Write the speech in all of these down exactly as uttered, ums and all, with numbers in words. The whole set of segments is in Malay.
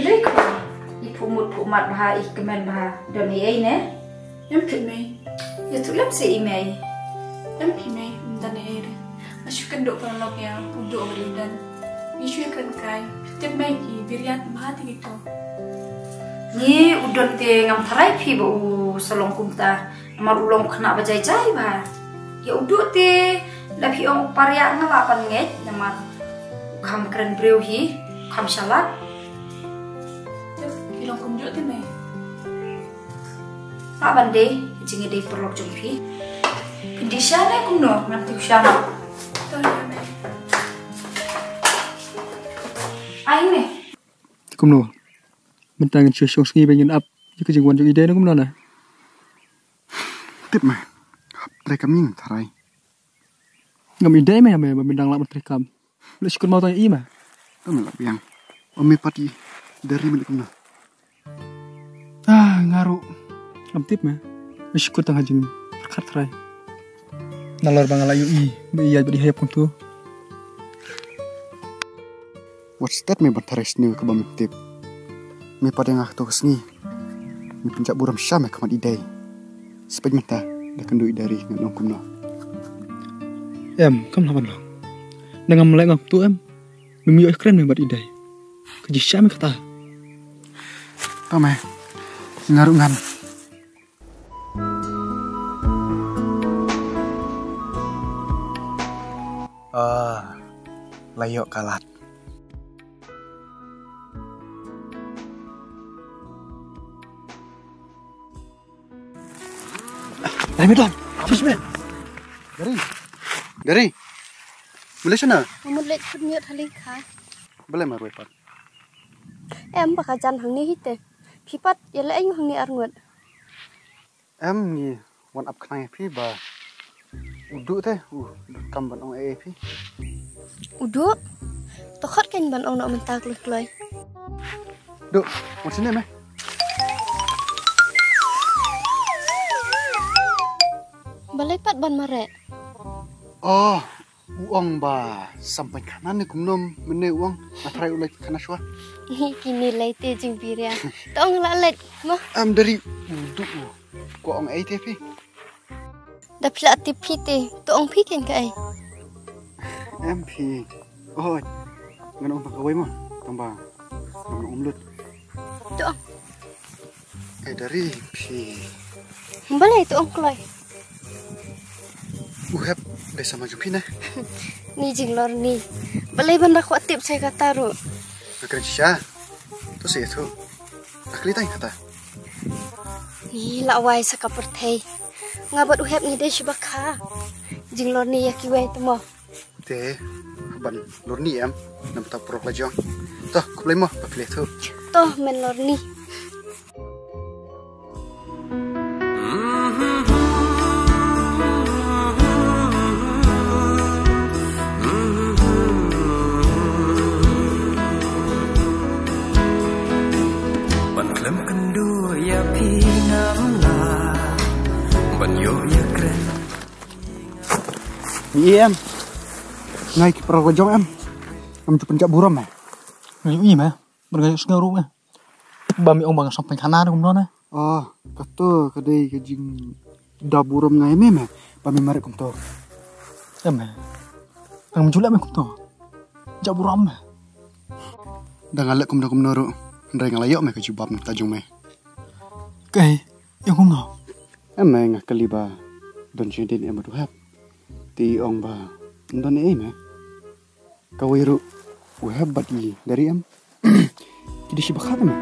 Pilih kau. Ibu mut pumat bah ik kemen bah doni ay ne. Em pimay. Ya tu lem si imay. Em pimay dani ay. Masuk kenduk perlok ya untuk beridan. Isu kan kai. Tiap lagi biriat mahati gitu. Ni udon te ngam tharai phi bu salong kumta. Namar ulong kena bajai jai bah. Ya uduk te lapi ong parya ngala pan nget namar kham keren breu hi kham salat. Ilong kumjuk te mai. Aban de jinge de perlok jumpi. Pendisana kuno ngam tu syana. Ai ne. Kumno. Mentang chưa xong ski bên ấp chứ cái chừng quan trọng ide nó cũng lo nè. Tiếp mà. Trai kami yang tarai. Ngam ide mah mah bendang lak menteri kam. Lu syukur mau tanya i mah. Tahu nggak biang? Ome pati dari milik kumna. Ah ngaruh. Ngam tip mah. Lu syukur tang hajung berkat tarai. Nalor bang layu i. Iya beri hayap tu. What's that me bantarai sini ke bam tip. Me pada ngah tu kesini. Me pencak buram syam ke mat idai. Sepaj mata dah kendui dari ngan kumna. Em kam lawan lo. Dengan melek ngam tu em. Mimi oi keren me bat idai. Keji syam kata. Tahu me. Ngaruh ngan. Ah, layok kalat. Dari Medan. Cisme. Dari. Dari. Boleh sana? Mulai punya thali kha. Boleh maru pat. Em baka jan hang ni hite. Phipat yele anh hang ni arngot. Em ni wan up knai phi ba. Udu teh. Uh, kam ban ong e phi. Udu. Tokhat kan ban ong nak mentak lek-lek. Duk, mau sini meh. Balai pat ban mare. Oh, uang ba sampai kanan ni kumnom mene uang natrai ulai kana shwa. Kini lai te jing biria. Tong la let mah. Am dari udu ko ong ai te phi. Da pla ti phi te tong phi ken kai. Em phi. Oh, ngan ong pakawai mah. Tamba. Ngan umlut. Tong. Eh dari phi. Balai tong kloi. Uhap desa maju phi na. Ni jing lor ni. Balai ban rakwa tip saya kata ru. Akan sya. Tu se tu. Akli tai kata. Ni la wai sa kapur thei. Ngabat uhap ni de shibakha. Jing lor ni yaki wai temo. Te ban lor ni em nam ta prok la jong. Toh, kuplai mo pa pile tu. Toh men lor ni. Ni em. Ngai ki pro jong em. Am tu pencak buram eh. Ngayu i mah. Bergaya ngaruh mah. Bami ong bang sampai kanan kum no na. Oh, kata kadai ke jing da buram ngai me meh. Bami mare kum to. Em mah. Ang menjulak mah kum to. Jak buram mah. Da ngalek kum da kum noro. Ndai ngalayok meh ke jubab tajung meh. Kai, yang kum no. Em meh ngah kaliba. Don jendin em adu hap. Ti ong ba ndon e me kawiru uhab bati dari em jadi si bakhat me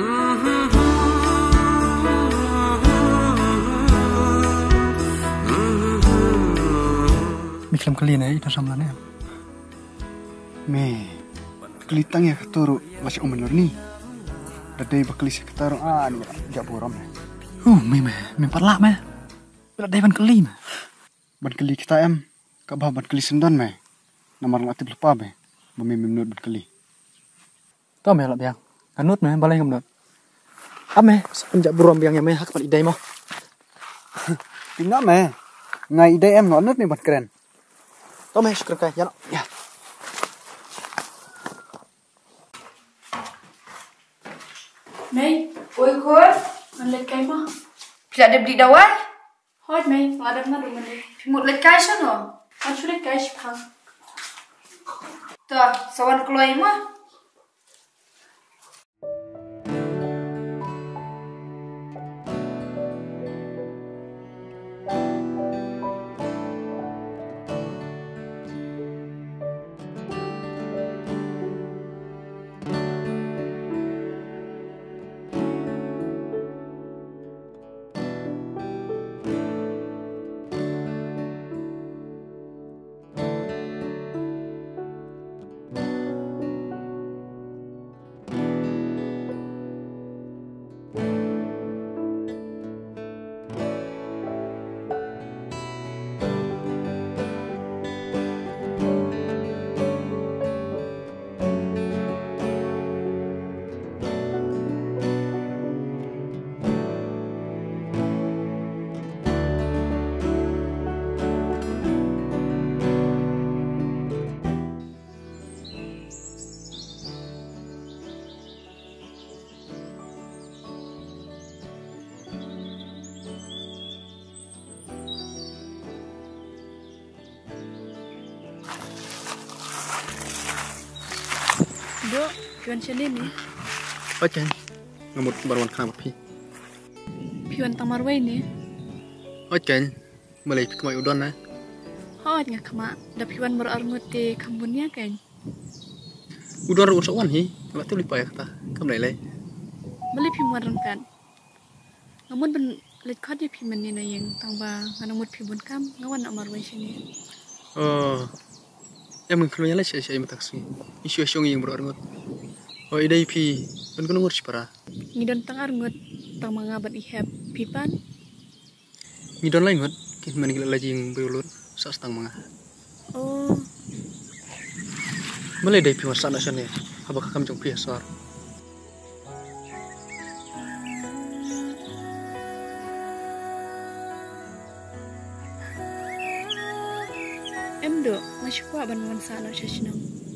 Miklam kali na ita samlan em me kelitang ya keturu masih om menor ni dadai bakli si keturu ah ni jak boram me uh me me me parlak me dadai ban kali me ban keli kita em kabah ban keli sendan me namar latip lepa me bami menut ban keli to me lak biang kanut me balai ngam dot ame sepenjak buram biang ya me hak pat idai mo tinggal me ngai idai em nonut me ban keren to me syukur kai ya ya lệch cái mà. Pila ada beli dawai? Hoi mày, mà đâm nó được mình đi. Pimut lệch kai sana. Con chú lệch cái phăng. Tuh, sawan keluar mah. Dok, piwan sini nih. Oke, ngamut baruan kenapa pi? Piwan tamarway nih. Oke, mulai kemai udon na. Hoi nggak kema, da piwan berarngut di kampungnya kan. Udon rusak wan hi, nggak tuh lipa ya kata, kamu lele. Beli piwan rengkan. Namun ben lihat kau di piwan ni na yang tangba nganamut piwan kam ngawan nak marway sini. Oh, em mình keluarnya lah saya saya taksi. Isu isu yang berarngut. Oh, idai pi, kan kau ngurus para. Ngidon tang arngut, tang mangabat ihap pipan. Ngidon lain ngut, kita mana kita lagi yang berulur, saat tang mangah. Oh, Mulai dari pi masa nasional, apakah kamu jong pi asar? em dok, masih kuat ban sana sesino.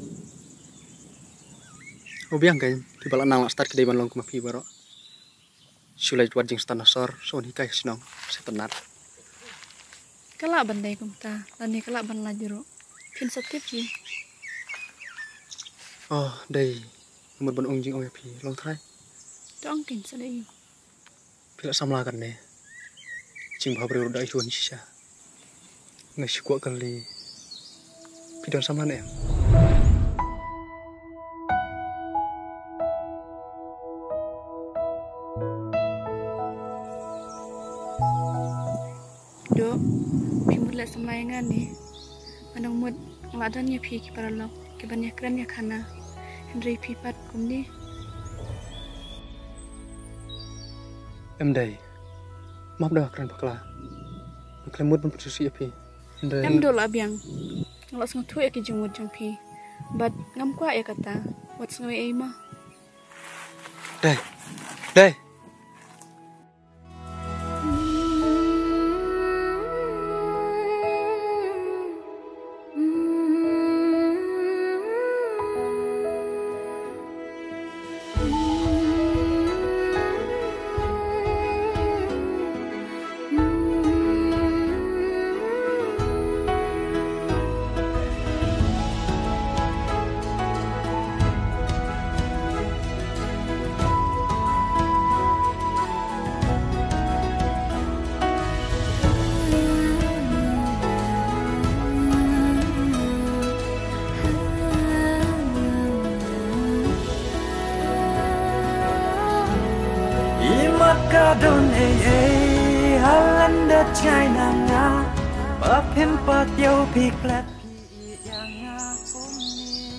Oh biang kan, di bawah nang start kedai ban long kuma pi baro. Sulai buat jeng stand asar, so ni kai sinong, setenar. Kelak bandai kumta, lani kelak ban lajero. Pin sakit ji. Oh, dari umur ban ongjing ong pi, long try. Dong kin sadai. Bila samla kan ne. Jing bha bro dai huan sisa. Ngai kuat kali. Pidon samla ne. Dok, pimut let semayangan nih. Manang mud ngeladannya pi para lok, kebanyak keren ya kana. Henry pipat kum nih. Em đây. Maaf dah keren bakla. Bakla mud pun persusi ya pi. Em dol abiang. Ngelak sengah tu ya ki jengmud jeng pi. But ngam kuat ya kata. Wat sengah ya ima. Đây. Đây. Kadon eh eh halanda China nga papem patyo piklat pi yang ngakuni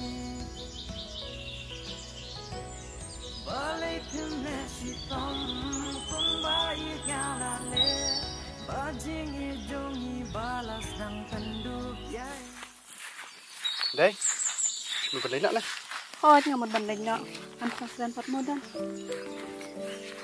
balai pimne sitom pembai galale bajing ijongi balas nang penduk yai. Đây. Mình còn lấy nặng này. Hoi ngamut bandai nak. An kasihan pat modan.